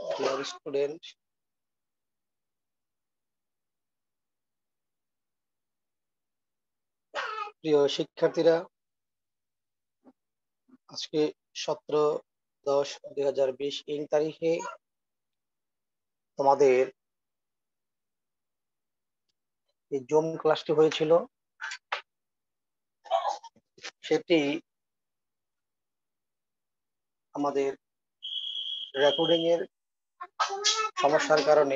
Dear student, প্রিয় শিক্ষার্থীরা, আজকে 17/10/2020 ইং তারিখে তোমাদের যে জুম ক্লাসটি হয়েছিল সেটি আমাদের রেকর্ডিং এর সমস্যার কারণে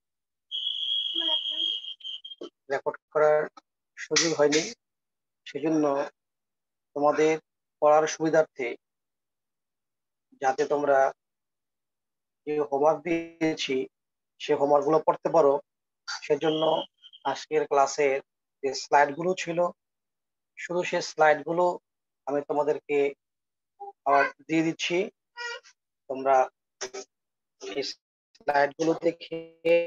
রেকর্ড করার সুযোগ হয়নি। সেজন্য তোমাদের পড়ার সুবিধার্থে, যাতে তোমরা যে হোমওয়ার্ক দিয়েছি সে হোমওয়ার্ক গুলো পড়তে পারো, সেজন্য আজকের ক্লাসের যে স্লাইড গুলো ছিল শুধু সেই স্লাইড গুলো আমি তোমাদেরকে আবার দিয়ে দিচ্ছি। তোমরা এই স্লাইড গুলো দেখে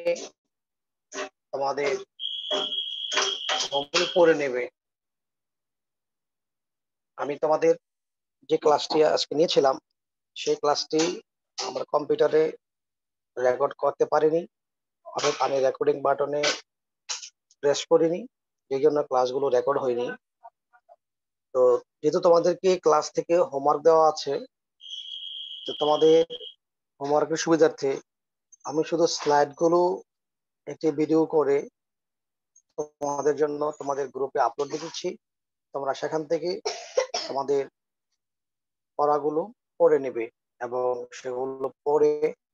তোমাদের হোমওয়ার্ক করে নেবে। আমি তোমাদের যে ক্লাসটি আজকে নিয়েছিলাম সেই ক্লাসটি আমার কম্পিউটারে রেকর্ড করতে পারিনি, অর্থাৎ আমি রেকর্ডিং বাটনে প্রেস করিনি, এই জন্য ক্লাসগুলো রেকর্ড হয়নি। তো যেহেতু তোমাদেরকে ক্লাস থেকে হোমওয়ার্ক দেওয়া আছে, তো তোমাদের হোমওয়ার্কের সুবিধার্থে আমি শুধু স্লাইড গুলো একটি ভিডিও করে তোমাদের জন্য তোমাদের গ্রুপে আপলোড দিচ্ছি। তোমরা সেখান থেকে তোমাদের পড়াগুলো পড়ে নেবে এবং সেগুলো পড়ে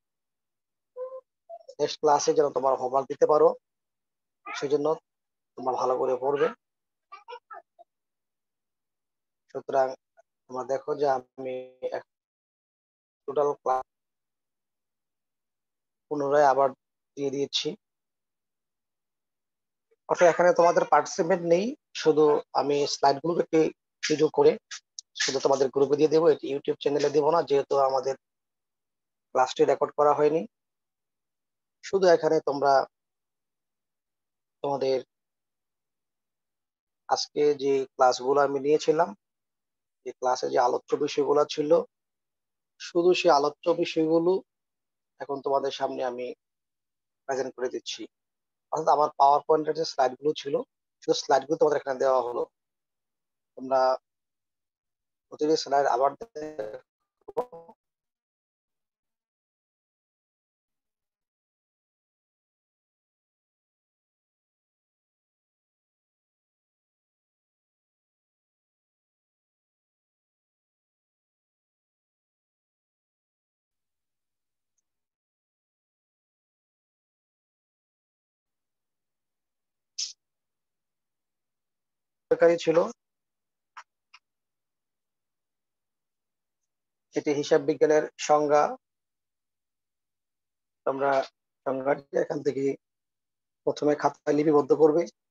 নেক্সট ক্লাসে যেন তোমার হোমওয়ার্ক দিতে পারো, সেজন্য তোমরা ভালো করে পড়বে। সুতরাং তোমরা দেখো যে আমি টোটাল ক্লাস পুনরায় আবার দিয়ে দিয়েছি, অর্থাৎ এখানে তোমাদের পার্টিসিপেন্ট নেই, শুধু আমি স্লাইড গুলোকে একটি ভিডিও করে শুধু তোমাদের গ্রুপে দিয়ে দেবো, এটি ইউটিউব চ্যানেলে দেবো না, যেহেতু আমাদের ক্লাসটি রেকর্ড করা হয়নি। শুধু এখানে তোমরা তোমাদের আজকে যে ক্লাসগুলো আমি নিয়েছিলাম, যে ক্লাসে যে আলোচ্য বিষয়গুলো ছিল, শুধু সেই আলোচ্য বিষয়গুলো এখন তোমাদের সামনে আমি প্রেজেন্ট করে দিচ্ছি। অর্থাৎ আমার পাওয়ার পয়েন্টের যে স্লাইড গুলো ছিল, শুধু স্লাইড গুলো তোমাদের এখানে দেওয়া হলো। তোমরা প্রতিটি স্লাইড আবার দেখো। সরকারি ছিল, এটি হিসাব বিজ্ঞানের সংজ্ঞা। তোমরা সংজ্ঞাটি এখান থেকে প্রথমে খাতায় লিপিবদ্ধ করবে।